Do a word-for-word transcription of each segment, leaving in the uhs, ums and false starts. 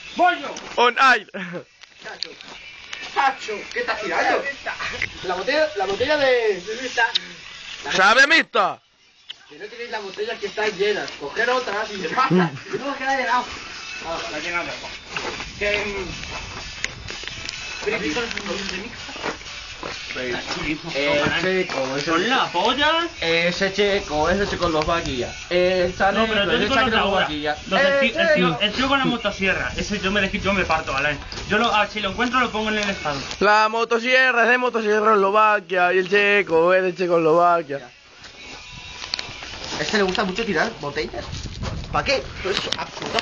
¡Bollo! On air. Chacho. Chacho, ¿qué estás tirando? La botella, la botella de... ¿Sabe a mixta? Si no tenéis la botella que está llena, coger otra y se pasa. No va a quedar de lado. Ah, la llena de agua. Que... ¿Has visto los de mixta? El checo, ese... Son la polla. Ese checo, ese Checoslovaquia. Esa No, pero yo ese digo los de ahora. Checoslovaquia. Los del tío- el, Ese tío, no. el tío con la motosierra. Ese yo me, yo me parto, ¿vale? Yo lo, ah, si lo encuentro lo pongo en el estado. La motosierra es de motosierra Eslovaquia y el checo es de Checoslovaquia. Este le gusta mucho tirar botellas. ¿Para qué? Todo eso, absurdo.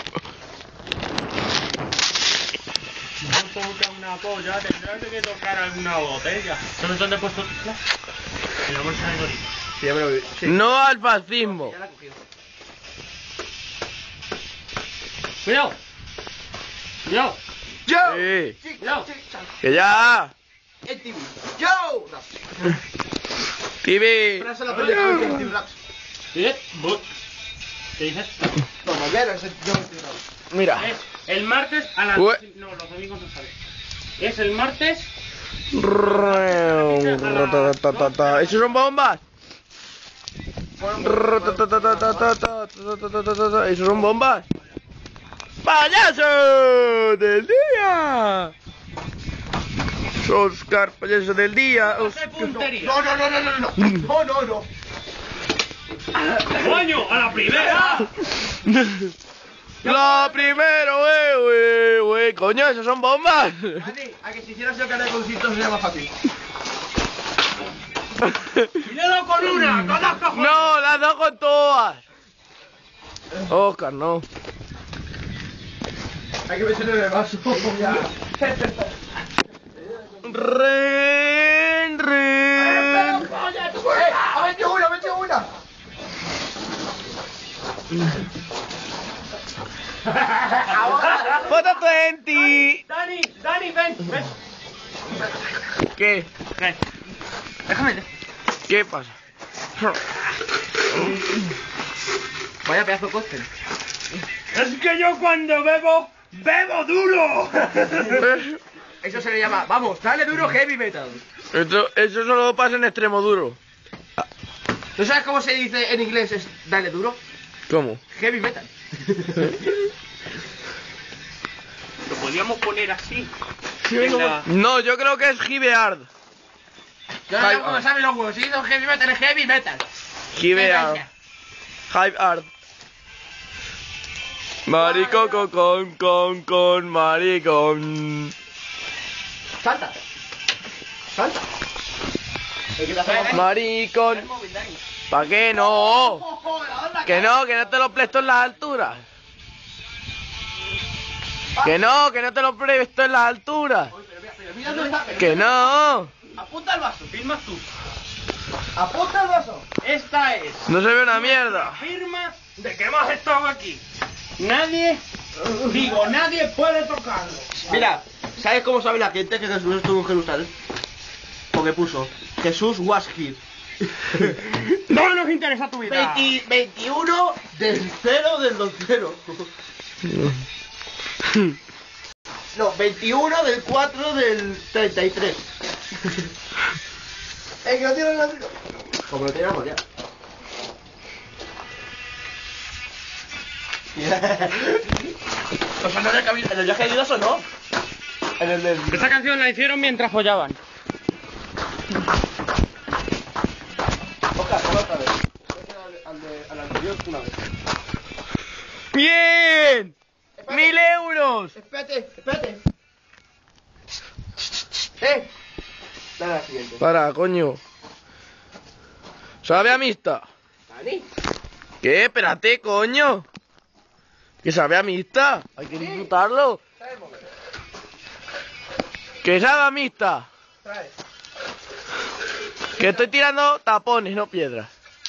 No toca una polla, tendrás que tocar alguna botella. ¿Sabes dónde he puesto tu flash? En la bolsa de Doritos. Sí, ya me lo vi. Sí. No al fascismo. Ya la he cogido. ¡Cuidado! ¡Cuidado! ¡Yo! Sí. Sí, Cuidado. sí, sí. Que ya. El T V. ¡Yo! No. T V. Frase la pelea con el T V Raps. ¿Eh? Bu- ¿Qué dices? No, volver a ese yo. Mira. Es el martes a las... Ue- No, los domingos no sale. Es el martes... Ratatatatata. ¿Esos son bombas? Ratatatatata. ¿Esos son bombas? ¡Payaso del día! Oscar, payaso del día. ¡Qué puntería! No, no, no, no, no, no. No, no, no. ¡Coño! ¡A la primera! La primero, wey, wey, wey. Coño, ¿esos son bombas? Dani, a que si hicieras yo carrera con cintos sería más fácil. ¡Y le he dado con una! ¡Con las cojones! No, las dos con todas. Oscar, no. Hay que meterle en el vaso. Ya. Ren, ren. ¡Eh! ¡Ha metido una, ha metido una! Foto veinte. Dani, Dani, ven, ven. ¿Qué? Ven. Déjame. ¿Qué pasa? Vaya pedazo de cóctel. Es que yo cuando bebo, bebo duro. Eso se le llama, vamos, dale duro heavy metal. Esto, eso solo pasa en extremo duro. ¿Tú sabes cómo se dice en inglés es dale duro? ¿Cómo? Heavy metal. Lo podríamos poner así. Sí, En como- la- No, yo creo que es Gibeard. Yo no sé cómo saben los huevos, si dicen heavy metal es heavy metal. Gibeard. Hive Art. Maricoco con con con maricón. Salta. Salta. El que te hace Maricón. ¿Pa' qué no? Que no, que no te lo presto en las alturas. Que no, que no te lo presto en las alturas. Mira dónde está. Que no. Apunta el vaso. Firmas tú. Apunta el vaso. Esta es No se ve una mierda. firma de que hemos estado aquí. Nadie, digo, nadie puede tocarlo. Mira, ¿sabes cómo sabe la gente que Jesús estuvo en Jerusalén? Porque puso Jesús was here. No nos interesa tu vida. veinti, veintiuno del cero del dos cero. No, veintiuno del cuatro del treinta y tres. Es que no tiene la... Como lo teníamos ya. O sea, no en el, camino, en el viaje de Dios o no. En el del... Esta canción la hicieron mientras follaban. Oscar, ponla otra vez. Al, al, de, al anterior una vez. ¡Bien! ¡Mil euros! Espérate, espérate. Eh. Dale a la siguiente. Para, coño. ¿Sabe a mixta? Dani. ¿Qué? Espérate, coño. Que sabe a mixta. Hay que disfrutarlo. Trae el móvil. Que sabe a mixta. Trae. Que estoy tirando tapones, no piedras.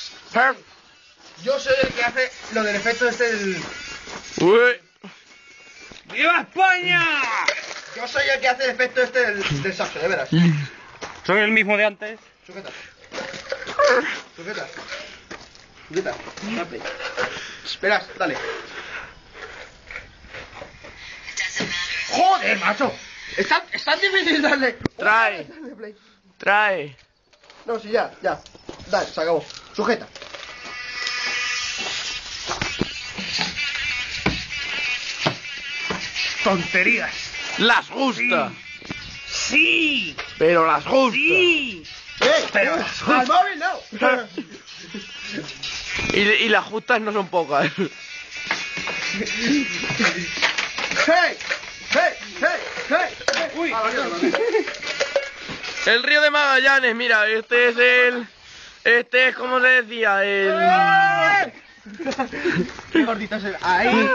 Yo soy el que hace lo del efecto este del... Uy. ¡Viva España! Yo soy el que hace el efecto este del, del saxo, de veras. Soy el mismo de antes. Sujeta. Sujeta. Sujeta. Dale. Esperas, dale. Joder, macho. Es tan, es tan difícil darle. Trae. Darle play. Trae. No, sí, ya, ya. Dale, se acabó. Sujeta. Tonterías. Las gusta. Sí. Pero las gusta. Sí. ¡Eh! Pero- ¡Al móvil no! Y, y las justas no son pocas. ¡Hey! ¡Hey! ¡Hey! ¡Hey! ¡Hey! Uy. A la mierda. El río de Magallanes, mira, este es el... Este es, como se decía, el... ¡Qué gordito se ve! ¡Ahí!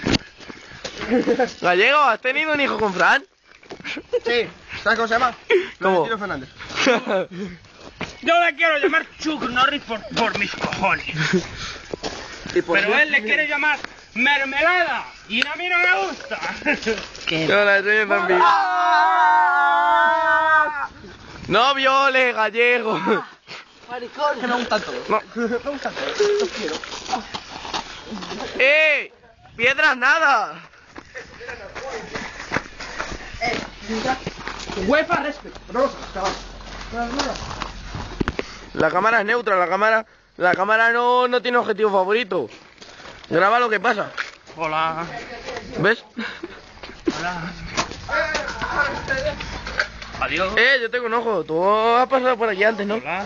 Gallego, ¿has tenido un hijo con Fran? Sí. ¿Sabes cómo se llama? ¿Cómo? Florentino Fernández. Yo le quiero llamar Chuck Norris por, por mis cojones. Y por Pero Dios- él le quiere llamar mermelada. Y a mí no me gusta. Yo la soy también. No violes, Gallego. Maricón. Que me gustan todos. No. Me gustan todos. Los quiero. ¡Eh! ¡Piedras nada! Eh, UEFA respect. No lo sabes, chaval. No, no, no. La cámara es neutra, la cámara... La cámara no, no tiene objetivo favorito. Graba lo que pasa. Hola. ¿Ves? Hola. Adiós. Eh, yo tengo un ojo. Tú has pasado por aquí antes, ¿no? Hola.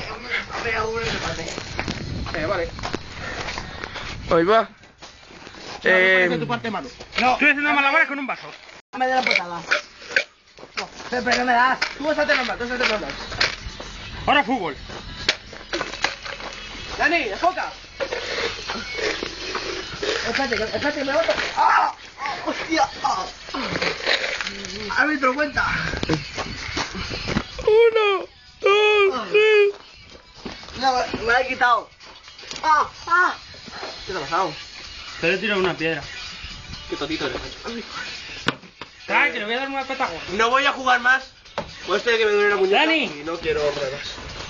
Eh, vale. Ahí va. Eh... Eh, tu parte mano. No. Estoy haciendo malabares con un vaso. Me da la patada. No, pero no me das. Tú vas a hacer normal, tú vas a hacer normal. Ahora fútbol. Dani, enfoca. Espérate, que- espérate, que me boto. ¡Ah! ¡Ah! ¡Hostia! ¡Ah! ¿Has visto cuenta? uno, dos, tres. No, me la he quitado. ¡Ah! ¡Ah! ¿Qué te ha pasado? Te he tirado una piedra. Qué totito eres, macho. Ay, que le voy a dar una petaco. No voy a jugar más. Puede ser que me duele la muñeca. Dani. Y no quiero pruebas.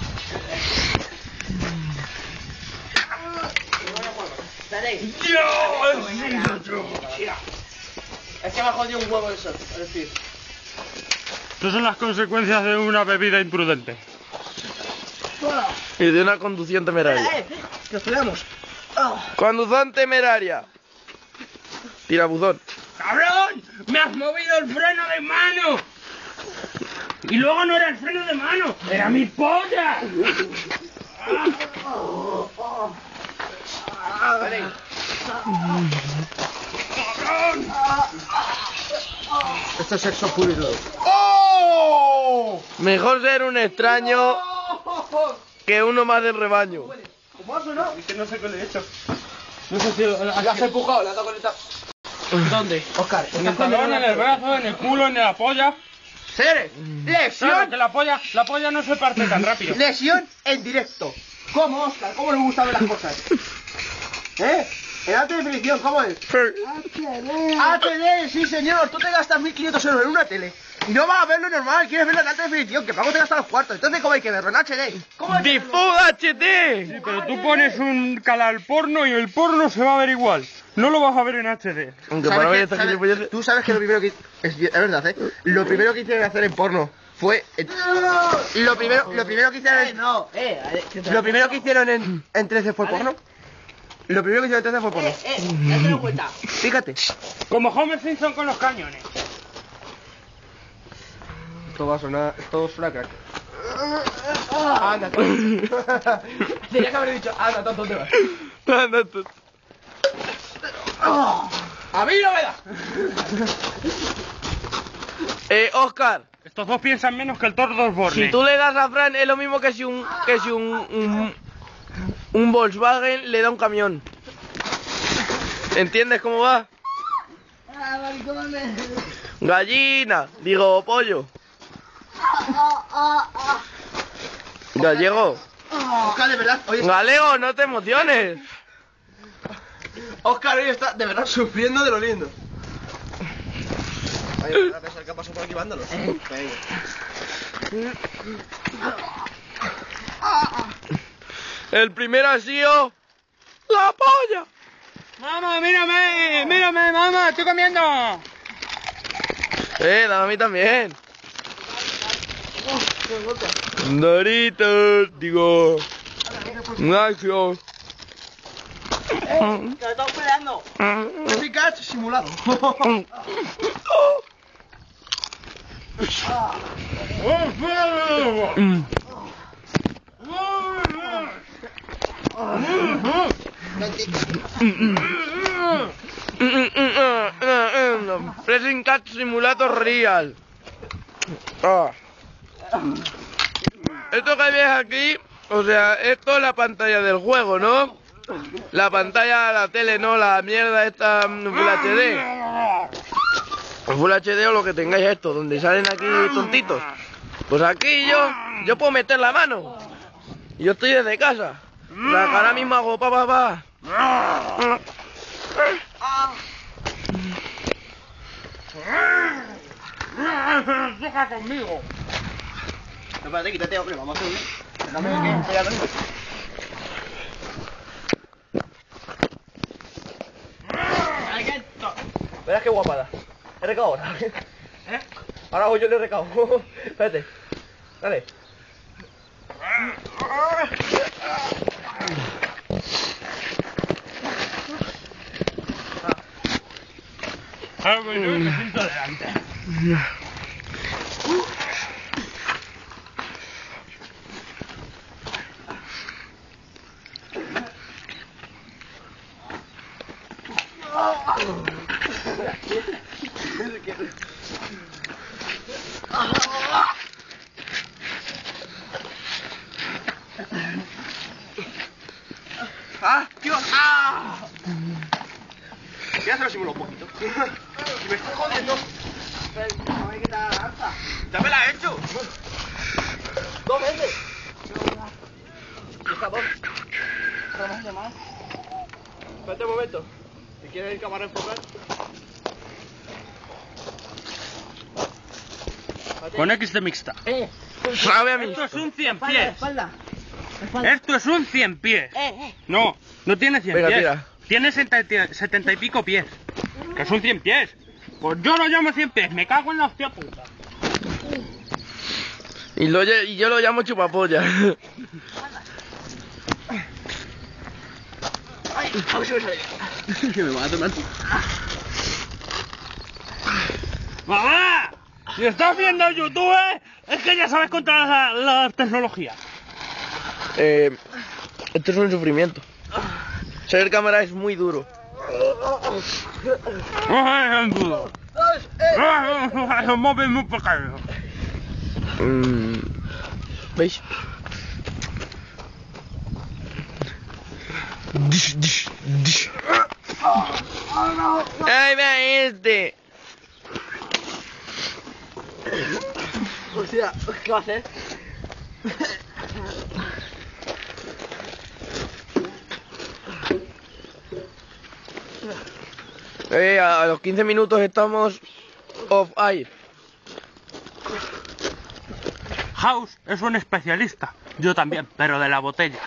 Dani. Es que me ha jodido un huevo eso. Es decir. Estas son las consecuencias de una bebida imprudente. Y de una conducción temeraria. ¡Eh! ¡Que nos peleamos! ¡Ah! Conducción temeraria. Tirabuzón. ¡Cabrón! ¡Me has movido el freno de mano! Y luego no era el freno de mano, era mi polla. Dani. ¡Cabrón! Esto es sexo puro y duro. Mejor ser un extraño que uno más del rebaño. ¿Cómo has no? Es que no sé qué le he hecho. No sé si... La has empujado, la has dado con esta. ¿Dónde? Oscar, En el talón, en el brazo, en el culo, en la polla. ¡Seres! Claro, ¡Lesión! que la polla, la polla no se parte tan rápido. ¡Lesión en directo! ¿Cómo, Oscar? ¿Cómo le gusta ver las cosas? ¿Eh? En alta definición, ¿cómo es? H D, sí señor, tú te gastas mil quinientos euros en una tele y no vas a verlo normal, quieres verlo en alta definición, que pago te gastas los cuartos, entonces ¿cómo hay que verlo? En H D. ¿Cómo hay que verlo? ¡Difuda H D! Sí, pero tú pones un canal porno y el porno se va a ver igual. No lo vas a ver en H D. Aunque ¿Sabes para ver que- esta sabes- gilipolleces- Tú sabes que lo primero que... Es, es verdad, ¿eh? Lo primero que hicieron hacer en porno fue... en- Lo primero, lo primero que hicieron en... No, eh, eh, Lo primero que hicieron en, en trece fue porno. Lo primero que hicieron en trece fue porno. eh, eh, date una cuenta. Fíjate. Como Homer Simpson con los cañones. Esto va a sonar... Esto suena crack. Anda, tonto. Tenía que haber dicho, anda, tonto, ¿dónde vas? Anda tú. ¡A mí no me da! Eh, Oscar, Estos dos piensan menos que el Thor dos Borne. si tú le das a Fran es lo mismo que si un que si un, un un Volkswagen le da un camión. ¿Entiendes cómo va? Ah, maricones. Gallina, digo pollo. Ah, ah, ah. Gallego. Oscar, de verdad, hoy está... Galego, no te emociones. Oscar hoy está de verdad sufriendo de lo lindo. Oye, ¿me vas a pensar que ha pasado por aquí vándalo? El primero ha sido la polla. Mamá, mírame, mírame, mamá, estoy comiendo. Eh, dame a mí también. Doritos, digo. Nacho. ¡Eh! ¡Que lo estamos peleando! Epic Catch simulado. Pressing Catch Simulator Real. Ah. Esto que ves aquí, o sea, esto es la pantalla del juego, ¿no? La pantalla, la tele, ¿no? La mierda esta Full H D. Full H D o lo que tengáis esto, donde salen aquí tontitos. Pues aquí yo, yo puedo meter la mano. Y yo estoy desde casa. O sea, que ahora mismo hago pa pa pa. Deja conmigo. No, espérate, quítate, hombre, vamos a subir. Dame que estoy al ritmo. Verás qué guapada. He recado ahora. ¿Eh? Ahora hago yo el recado. Espérate. Dale. Algo yo me siento delante. ¡Ah, Dios! ¡Ah! Ya se lo simulo un poquito. Si me estoy jodiendo. No me quita la lanza. ¡Ya me la he hecho! ¡Dos veces! ¿Está dos? ¿Está de más? Espérate un momento. Si quieres el cámara enfocar. Con X de mixta. Eh, Sabe a mí. Esto es un cien espalda, pies. espalda. Espalda. Esto es un cien pies. Eh, eh. No, no tiene cien Venga, pies. tira. Tiene setenta, setenta y pico pies. Que es un cien pies. Pues yo lo llamo cien pies. Me cago en la hostia puta. Y, lo, lle- y yo lo llamo chupapolla. ¡Ay! A ver si me sale. Que me van a tomar. ¡Mamá! Si estás viendo YouTube, ¿eh? Es que ya sabes contra la, la tecnología. Eh, esto es un sufrimiento. Ser cámara es muy duro. Ay, es duro. Ay, un móvil muy pequeño. Mm, ¿Veis? Dish, dish, dish. ¡Ay, va este! Hostia, ¿qué va a hacer? Eh, a, a los quince minutos estamos off air. House es un especialista. Yo también, pero de la botella.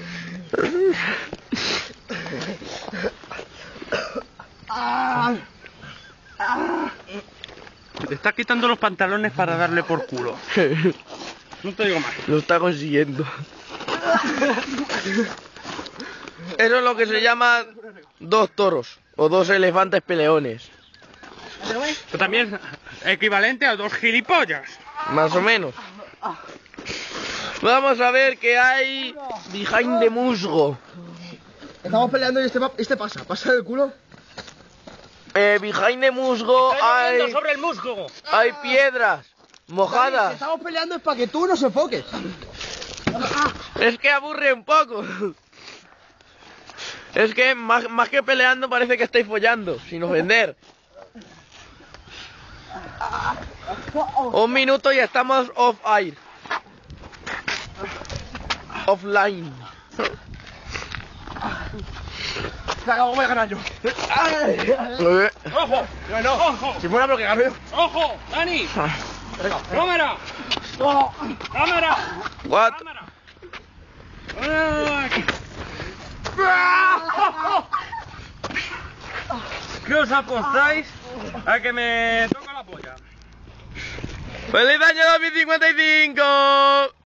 Te está quitando los pantalones para darle por culo. No te digo más. Lo está consiguiendo. Eso es lo que se llama dos toros o dos elefantes peleones. Pero también equivalente a dos gilipollas. Más o menos. Vamos a ver qué hay behind the musgo. Estamos peleando y este, pa- este pasa. ¿Pasa del culo? Eh, behind the musgo hay, sobre el musgo. hay piedras Que mojadas. estamos peleando es para que tú nos enfoques. Es que aburre un poco. Es que más, más que peleando parece que estáis follando, sin ofender. Un minuto y estamos off air. Offline. Voy a ganar yo. Eh, ¡Ojo! No, no. ¡Ojo! Si fuera porque gano yo. ¡Ojo! ¡Dani! ¡Cámara! ¡Cámara! What? ¡Cámara! ¡Aquí! ¿Qué os apostáis a que me toca la polla? ¡Feliz año dos mil cincuenta y cinco!